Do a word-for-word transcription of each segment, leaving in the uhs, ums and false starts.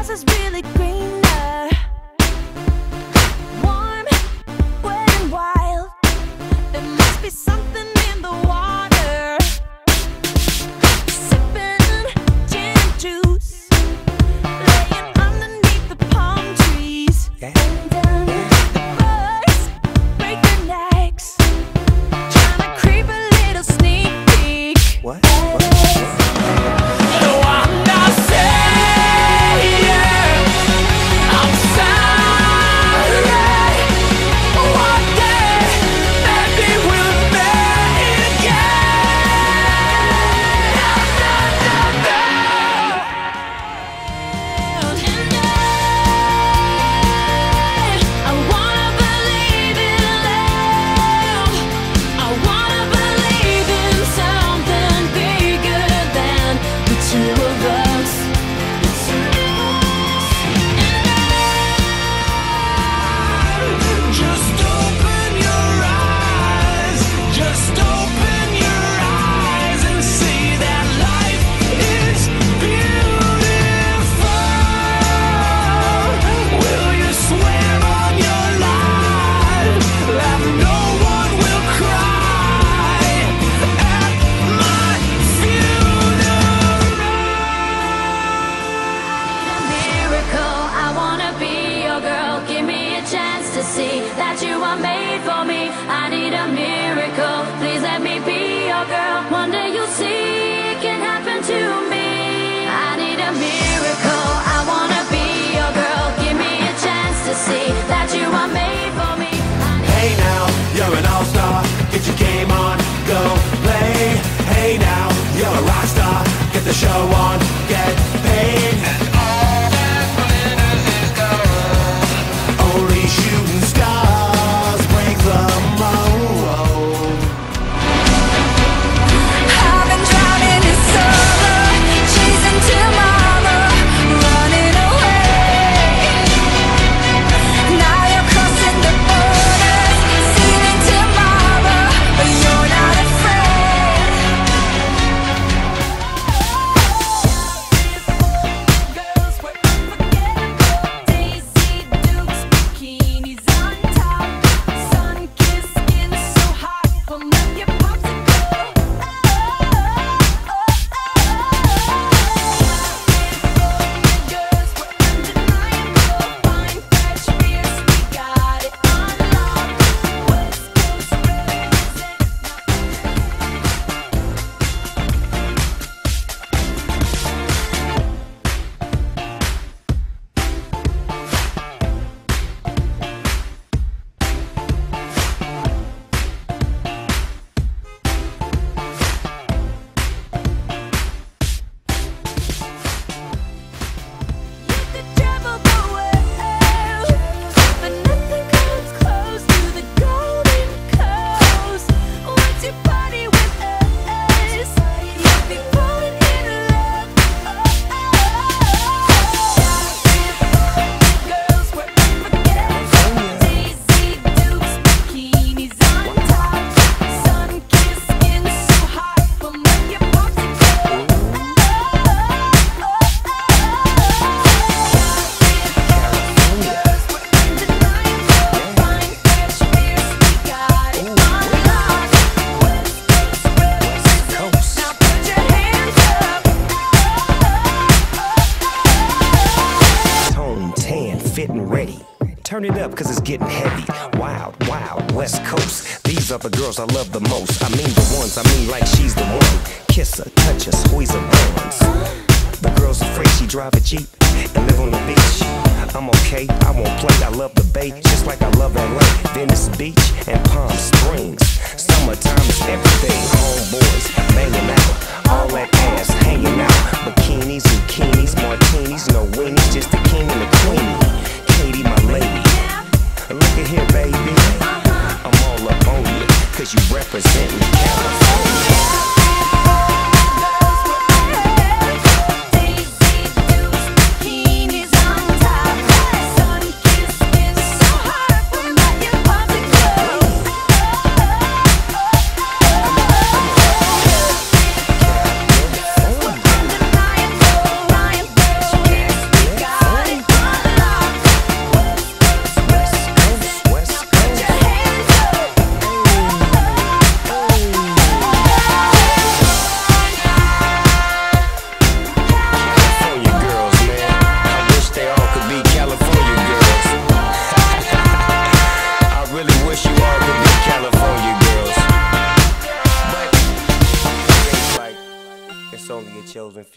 grass is really greener. Warm, wet and wild. There must be something in the water. Sipping gin and juice, laying underneath the palm trees. Yeah. And um, the birds break their necks, trying to creep a little sneak peek. What? What? No, I'm not saying I'm sorry. One day, maybe we'll meet again. I wanna believe in love. I wanna believe in something bigger than the two of us. Just open your eyes, just open your eyes and see that life is beautiful. Will you swear on your life that no one will cry at my funeral? Miracle, I wanna be your girl. Give me a chance to see that you are made for me. I need a miracle. Please let me be your girl. One day you'll see it can happen to me. I need a miracle. I wanna be your girl. Give me a chance to see that you are made for me. Hey now, you're an all-star. Get your game on, go play. Hey now, you're a rock star. Get the show on, get paid. And all that glitters is gold. Only shooting stars break the mold. I've been drowning in sorrow, chasing tomorrow, running away. Now you're crossing the borders, seeing tomorrow, but you're not afraid. Girls were unforgettable. Daisy Dukes, bikinis on top, sun-kissed skin so hot, will melt your popsicle. Girls were undeniable, fine, fresh, fierce, we got it on lock. West Coast represent. You could travel the world, but nothing comes close to the Golden Coast. Once you party with us, you'll be falling in love. Girls were unforgettable. Daisy Dukes, bikinis on top, sun-kissed skin so hot, will melt your popsicle. Girls were undeniable, fine, fresh, fierce, we got it on lock. West Coast represent. Now put your hands up. Tone tan, fit and ready. Turn it up cause it's getting heavy. Wild, wild, West Coast. These are the girls I love the most. I mean the ones, I mean like she's the one. Kiss her, touch her, squeeze her bones. The girl's afraid she drive a Jeep and live on the beach. I'm okay, I won't play, I love the bay, just like I love L A, Venice Beach and Palm Springs. Summertime is everything, homeboys banging out, all that ass hanging out. Bikinis, zucchinis, martinis, no weenies, just the king and the queenie. Katie, my lady, look at here, baby, I'm all up on you, cause you representin' California. Daisy Dukes, bikinis on top, sun-kissed skin so hot, will melt your popsicle. Girls were undeniable, fine, fresh, fierce,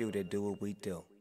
few that do what we do.